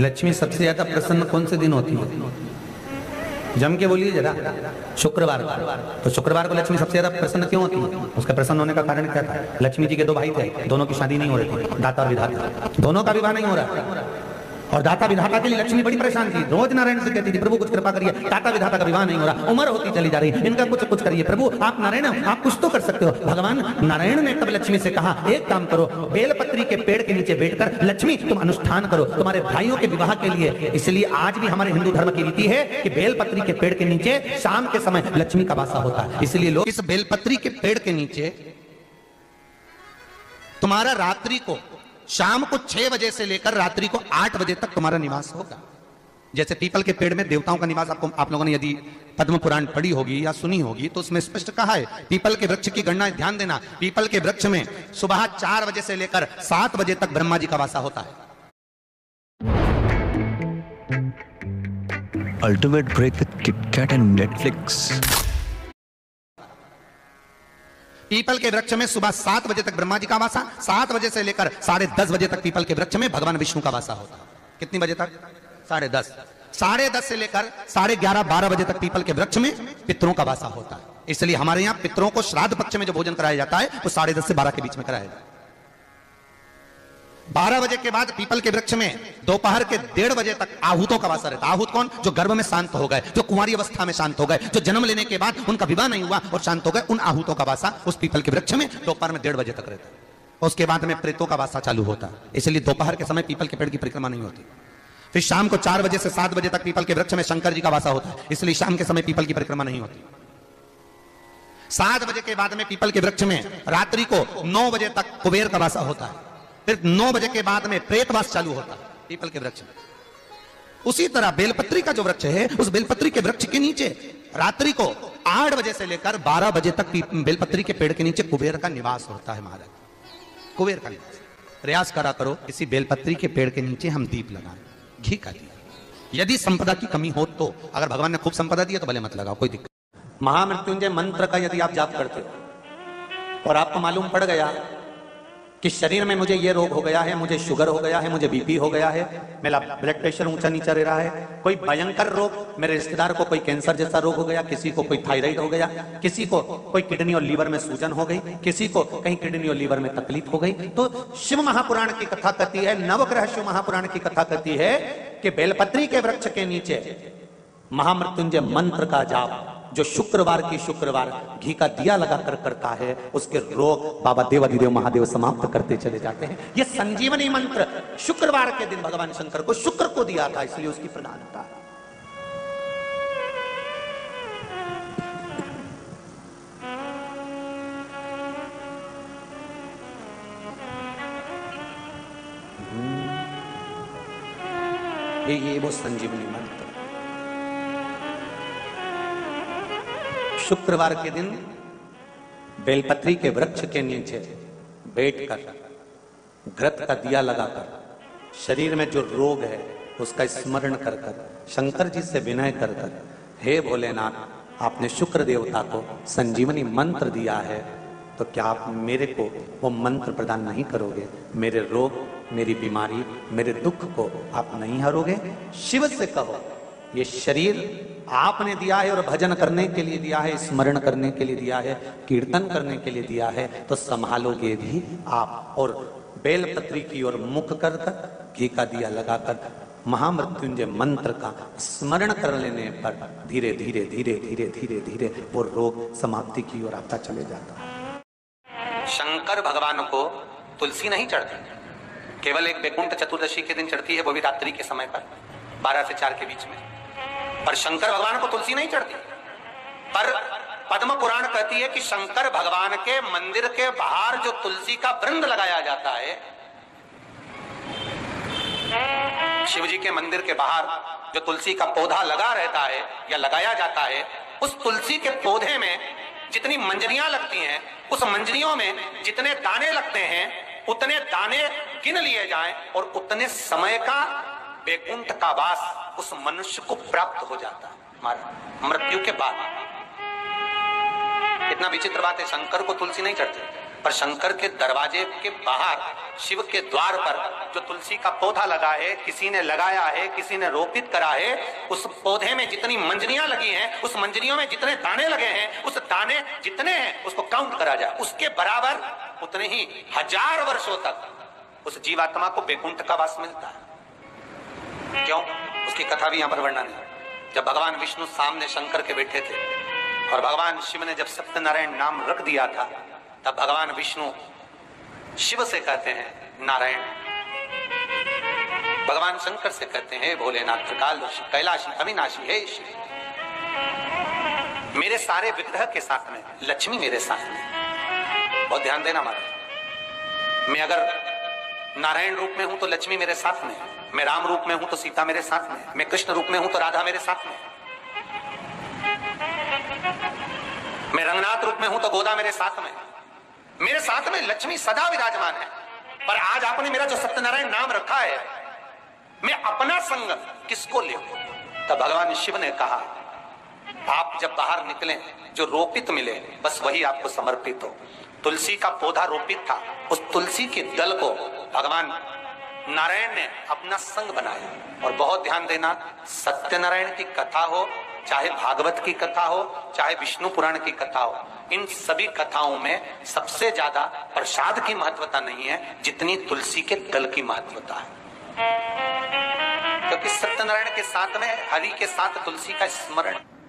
लक्ष्मी सबसे ज्यादा प्रसन्न कौन से दिन होती है? जम के बोलिए जरा। शुक्रवार। तो शुक्रवार को लक्ष्मी सबसे ज्यादा प्रसन्न क्यों होती है? उसका प्रसन्न होने का कारण क्या था? लक्ष्मी जी के दो भाई थे, दोनों की शादी नहीं हो रही थी, दाता और विधाता, दोनों का विवाह नहीं हो रहा। और दाता विधाता के लिए लक्ष्मी बड़ी परेशान थी, रोज नारायण से कहती थी प्रभु कुछ कृपा करिए, दाता विधाता का विवाह नहीं हो रहा, उम्र होती चली जा रही, इनका कुछ करिए प्रभु, आप नारायण आप कुछ तो कर सकते हो। भगवान नारायण ने तब लक्ष्मी से कहा एक काम करो, बेलपत्री के पेड़ के नीचे बैठकर लक्ष्मी तुम अनुष्ठान करो तुम्हारे भाइयों के विवाह के लिए। इसलिए आज भी हमारे हिंदू धर्म की रीति है कि बेलपत्री के पेड़ के नीचे शाम के समय लक्ष्मी का वासा होता है। इसलिए लोग इस बेलपत्री के पेड़ के नीचे तुम्हारा रात्रि को शाम को 6 बजे से लेकर रात्रि को 8 बजे तक तुम्हारा निवास होगा। जैसे पीपल के पेड़ में देवताओं का निवास, आपको आप लोगों ने यदि पद्म पुराण पढ़ी होगी या सुनी होगी तो उसमें स्पष्ट कहा है पीपल के वृक्ष की गणना, ध्यान देना, पीपल के वृक्ष में सुबह 4 बजे से लेकर 7 बजे तक ब्रह्मा जी का वासा होता है। Ultimate break with KitKat and Netflix. पीपल के वृक्ष में सुबह 7 बजे तक ब्रह्मा जी का वासा, 7 बजे से लेकर 10:30 बजे तक पीपल के वृक्ष में भगवान विष्णु का वासा होता है। कितनी बजे तक? 10:30। 10:30 से लेकर 11:30 12 बजे तक पीपल के वृक्ष में पितरों का वासा होता है। इसलिए हमारे यहाँ पितरों को श्राद्ध पक्ष में जो भोजन कराया जाता है वो 10:30 से 12 के बीच में कराया जाता है। 12 बजे के बाद पीपल के वृक्ष में दोपहर के 1:30 बजे तक आहूतों का वासा रहता है। आहूत कौन? जो गर्भ में शांत हो गए, जो कुंवारी अवस्था में शांत हो गए, जो जन्म लेने के बाद उनका विवाह नहीं हुआ और शांत हो गए, उन आहूतों का वासा उस पीपल के वृक्ष में दोपहर में 1:30 बजे तक रहता है। उसके बाद में प्रेतों का वासा चालू होता है। इसलिए दोपहर के समय पीपल के पेड़ की परिक्रमा नहीं होती। फिर शाम को 4 बजे से 7 बजे तक पीपल के वृक्ष में शंकर जी का वासा होता है। इसलिए शाम के समय पीपल की परिक्रमा नहीं होती। 7 बजे के बाद में पीपल के वृक्ष में रात्रि को 9 बजे तक कुबेर का वासा होता है। फिर 9 बजे के बाद में प्रेतवास चालू होता है पीपल के वृक्ष में। उसी तरह बेलपत्री का जो वृक्ष है, उस बेलपत्री के वृक्ष के नीचे रात्रि को 8 बजे से लेकर 12 बजे तक बेलपत्री के पेड़ के नीचे कुबेर का निवास होता है। महाराज, कुबेर का निवास। प्रयास करा करो इसी बेलपत्री के पेड़ के नीचे हम दीप लगाएं, घी का दीप। यदि संपदा की कमी हो तो, अगर भगवान ने खूब संपदा दी है तो भले मत लगाओ, कोई दिक्कत। महामृत्युंजय मंत्र का यदि आप जाप करते हो और आपको मालूम पड़ गया कि शरीर में मुझे ये रोग हो गया है, मुझे शुगर हो गया है, मुझे बीपी हो गया है, मेरा ब्लड प्रेशर ऊंचा नीचा रह रहा है, कोई भयंकर रोग, मेरे रिश्तेदार को कोई कैंसर जैसा रोग हो गया, किसी को कोई थायराइड हो गया, किसी को कोई किडनी और लीवर में सूजन हो गई, किसी को कहीं किडनी और लीवर में तकलीफ हो गई, तो शिव महापुराण की कथा कहती है, नवग्रह शिव महापुराण की कथा कहती है कि बेलपत्री के वृक्ष के नीचे महामृत्युंजय मंत्र का जाप जो शुक्रवार की शुक्रवार घी का दिया लगाकर करता है, उसके रोग बाबा देवाधिदेव महादेव समाप्त करते चले जाते हैं। यह संजीवनी मंत्र शुक्रवार के दिन भगवान शंकर को शुक्र को दिया था, इसलिए उसकी प्रधानता। ये वो संजीवनी मंत्र शुक्रवार के दिन बेलपत्री के वृक्ष के नीचे बैठकर घृत का दिया लगाकर शरीर में जो रोग है उसका स्मरण कर कर शंकर जी से विनय कर कर, हे भोलेनाथ आपने शुक्र देवता को संजीवनी मंत्र दिया है तो क्या आप मेरे को वो मंत्र प्रदान नहीं करोगे? मेरे रोग, मेरी बीमारी, मेरे दुख को आप नहीं हरोगे? शिव से कहो ये शरीर आपने दिया है और भजन करने के लिए दिया है, स्मरण करने के लिए दिया है, कीर्तन करने के लिए दिया है, तो संभालोगे भी आप। और बेलपत्री की ओर मुख कर कर घी का दिया लगाकर महामृत्युंजय मंत्र का स्मरण कर लेने पर धीरे धीरे धीरे धीरे धीरे धीरे वो रोग समाप्ति की ओर आता चले जाता है। शंकर भगवान को तुलसी नहीं चढ़ती, केवल एक वैकुंठ चतुर्दशी के दिन चढ़ती है, वो भी रात्रि के समय पर 12 से 4 के बीच में। पर शंकर भगवान को तुलसी नहीं चढ़ती। पर पद्म पुराण कहती है कि शंकर भगवान के मंदिर के बाहर जो तुलसी का वृंद लगाया जाता है, शिव जी के मंदिर के बाहर जो तुलसी का पौधा लगा रहता है या लगाया जाता है, उस तुलसी के पौधे में जितनी मंजरियां लगती हैं, उस मंजरियों में जितने दाने लगते हैं, उतने दाने गिन लिए जाएं और उतने समय का वैकुंठ का वास उस मनुष्य को प्राप्त हो जाता है मृत्यु के बाद। इतना विचित्र बात है, शंकर को तुलसी नहीं चढ़ती। पर शंकर के दरवाजे के बाहर शिव के द्वार पर जो तुलसी का पौधा लगा है, किसी ने लगाया है, किसी ने रोपित करा है, उस पौधे में जितनी मंजरियां लगी हैं, उस मंजरियों में जितने दाने लगे हैं, उस दाने जितने हैं उसको काउंट करा जाए, उसके बराबर उतने ही 1000 वर्षों तक उस जीवात्मा को वैकुंठ का वास मिलता है। क्यों? उसकी कथा भी यहां पर वर्णन है। जब भगवान विष्णु सामने शंकर के बैठे थे और भगवान शिव ने जब सत्यनारायण नाम रख दिया था, तब भगवान विष्णु शिव से कहते हैं नारायण, भगवान शंकर से कहते हैं भोलेनाथ, त्रिकालदर्शी, कैलाशी, अविनाशी, हे श्री, मेरे सारे विग्रह के साथ में लक्ष्मी मेरे साथ में। बहुत ध्यान देना माता, मैं अगर नारायण रूप में हूं तो लक्ष्मी मेरे साथ में, मैं राम रूप में हूं तो सीता मेरे साथ में, मैं कृष्ण रूप में हूं तो राधा मेरे साथ में, मैं रंगनाथ रूप में हूं तो गोदा मेरे साथ में लक्ष्मी सदा विराजमान है। पर आज आपने मेरा जो सत्यनारायण नाम रखा है, मैं अपना संग किसको ले? तब भगवान शिव ने कहा, आप जब बाहर निकले जो रोपित मिले बस वही आपको समर्पित हो। तुलसी का पौधा रोपित था, उस तुलसी के दल को भगवान नारायण ने अपना संग बनाया। और बहुत ध्यान देना, सत्यनारायण की कथा हो, चाहे भागवत की कथा हो, चाहे विष्णु पुराण की कथा हो, इन सभी कथाओं में सबसे ज्यादा प्रसाद की महत्वता नहीं है जितनी तुलसी के दल की महत्वता है। क्योंकि सत्यनारायण के साथ में हरि के साथ तुलसी का स्मरण